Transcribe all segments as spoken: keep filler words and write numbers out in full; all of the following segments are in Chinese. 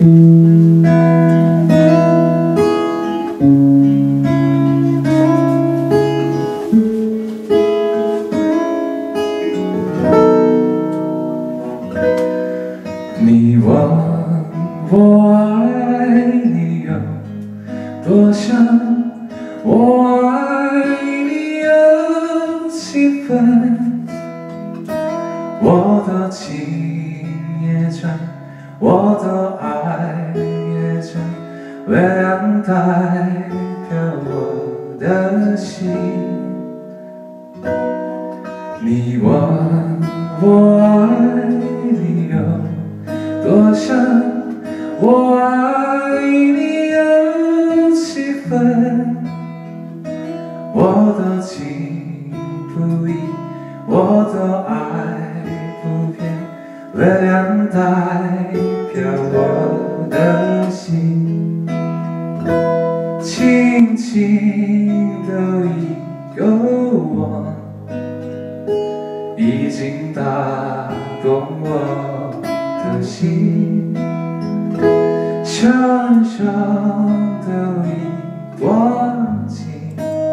你问我爱你有多深，我爱你有几分，我的情也真，我的爱也真，月亮代表我的心。你问我爱你有多深，我爱你有几分，我的情不移，我的爱不变，月亮代表我的心，轻轻的一个吻，已经打动我的心，深深的一段情，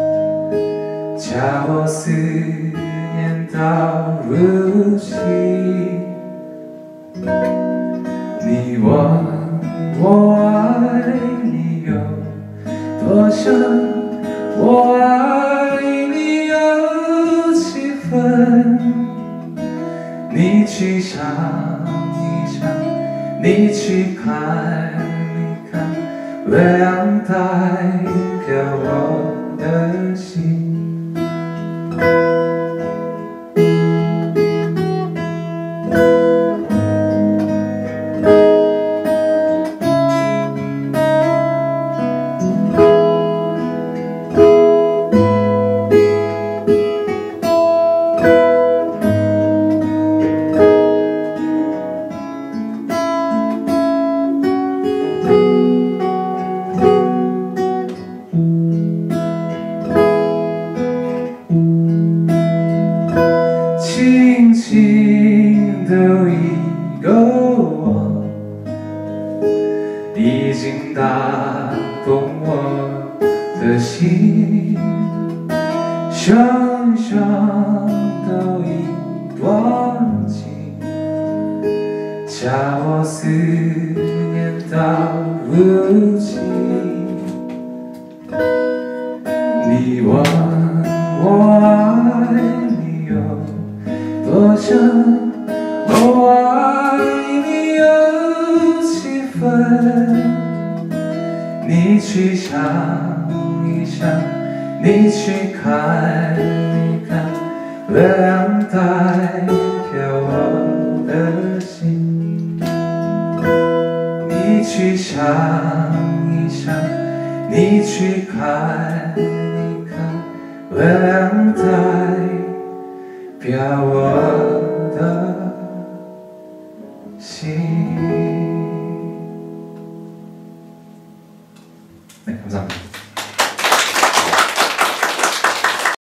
叫我思念到如今。你问我爱你有多深，我爱你有几分，你去想一想，你去看一看，月亮代表我的心。轻轻的一个吻，已经打动我的心，深深的一段情，叫我思念到如今。你问我爱你有多深，我爱你有几分，你去想一想，你去看一看，月亮代表我的心。你去想一想，你去看一看，月亮代表我的心。네, 감사합니다.